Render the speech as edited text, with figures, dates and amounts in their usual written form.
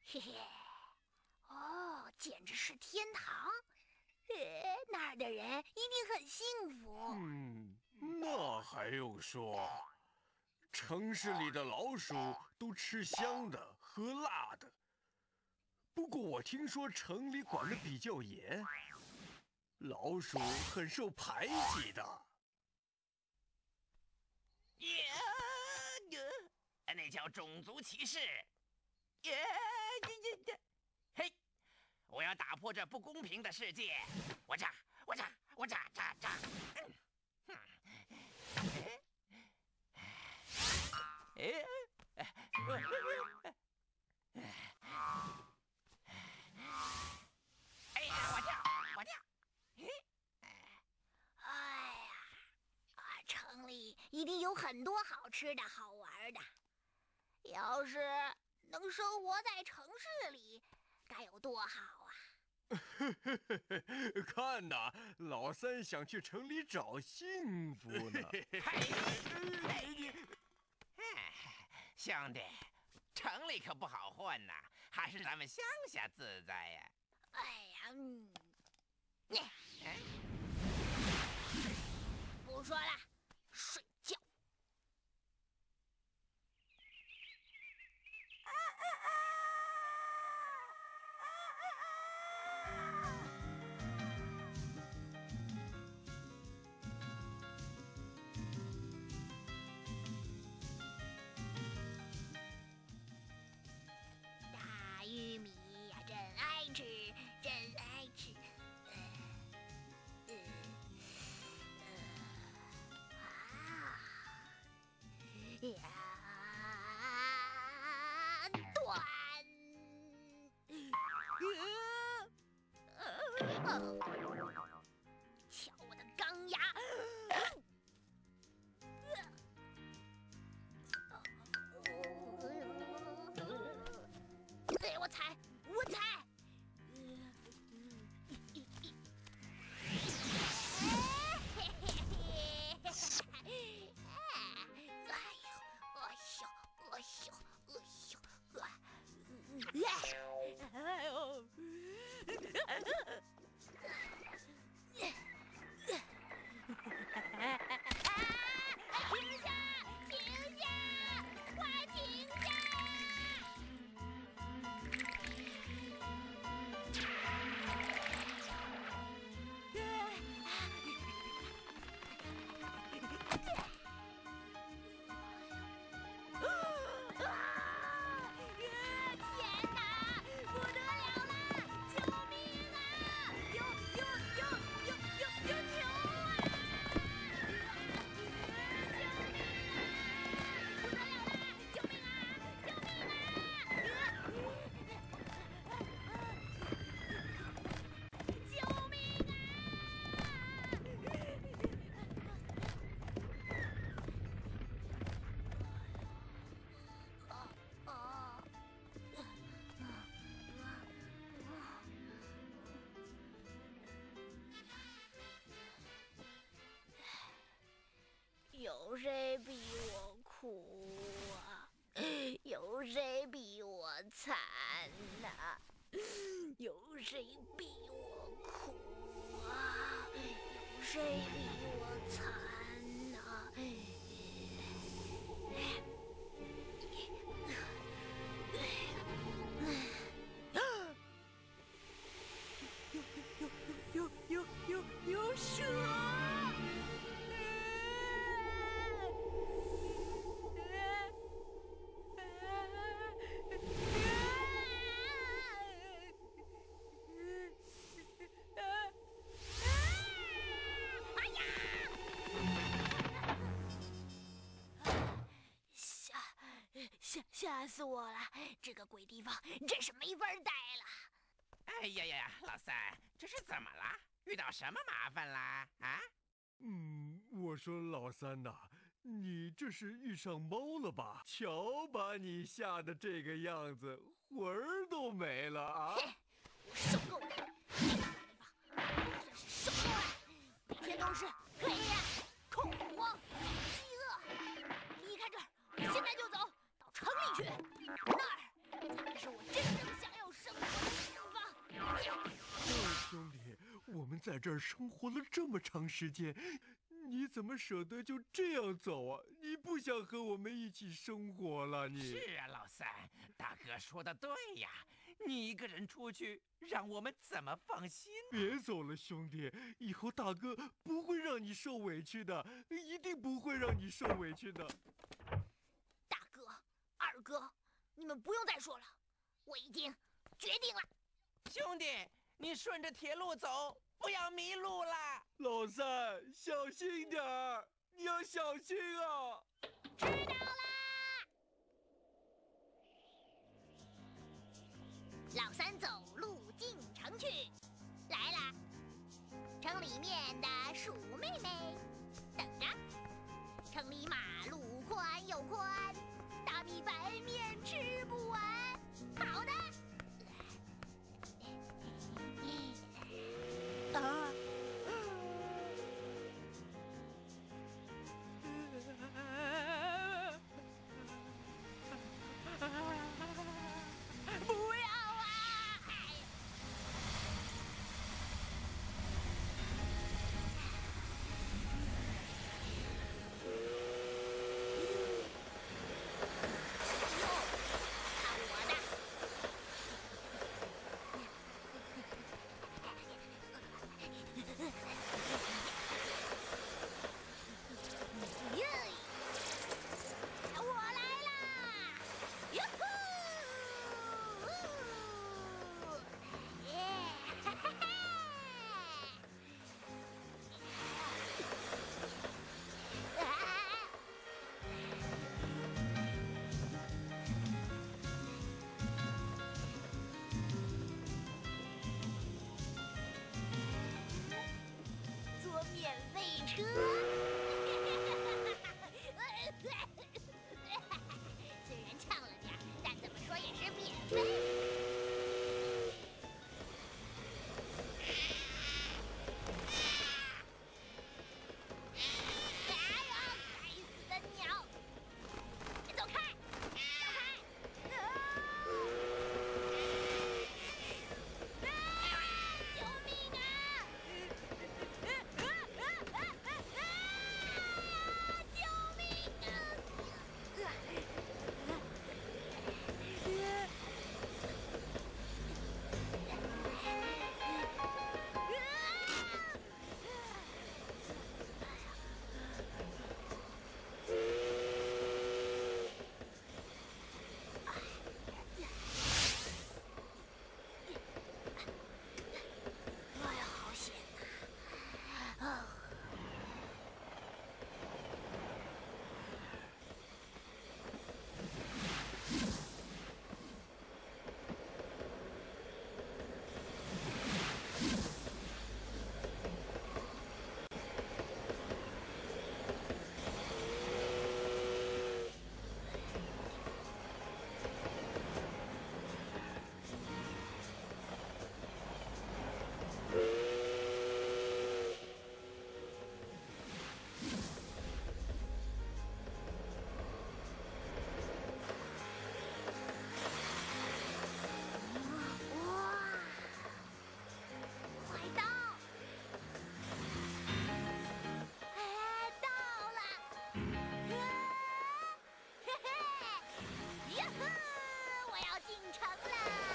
嘿嘿，哦，简直是天堂！那儿的人一定很幸福。 那还用说？城市里的老鼠都吃香的，喝辣的。不过我听说城里管得比较严，老鼠很受排挤的。 那叫种族歧视。嘿，我要打破这不公平的世界！我炸！哎呀，我跳！ 哎呀，城里一定有很多好吃的好玩的。要是能生活在城市里，该有多好啊！ 看呐，老三想去城里找幸福呢。 兄弟，城里可不好混呐，还是咱们乡下自在呀。 哎呀，不说了，睡觉。大玉米呀，真爱吃，真爱吃。断！瞧我的钢牙！我踩！哎呦！停下！快停下！天哪，不得了了！救命啊！有牛啊！救命啊！不得了了！救命啊！救命啊！有谁比我苦啊？有谁比我惨呐？有谁比我苦啊？有谁比我惨呐？有蛇！吓死我了！这个鬼地方真是没法待了。 哎呀，老三，这是怎么了？遇到什么麻烦啦？啊？ 我说老三呐，你这是遇上猫了吧？瞧把你吓得这个样子，魂儿都没了啊！ 我受够了，这个地方我算是受够了，每天都是黑暗、恐慌、饥饿。离开这儿，我现在就走到城里去，那儿才是我真正想在这儿生活了这么长时间，你怎么舍得就这样走啊？你不想和我们一起生活了？你是啊，老三，大哥说的对呀，你一个人出去，让我们怎么放心呢？ 别走了，兄弟，以后大哥不会让你受委屈的，一定不会让你受委屈的。 大哥、二哥，你们不用再说了，我已经决定了。 兄弟，你顺着铁路走，不要迷路啦。 老三，小心点儿，你要小心啊！ 知道啦。老三走路进城去，来啦！城里面的鼠妹妹，等着。城里马路宽又宽，大米白面吃不完。好的。啊！不要啊！看我的！耶！我来啦！哟呼！耶！哈哈哈！坐免费车。虽然呛了点，但怎么说也是免费。哎呀，该死的鸟！走开，走开！救命啊！救命哎呀，好险呐！啊！哇！快到！哎，到了！嘿嘿，哟呵，我要进城了！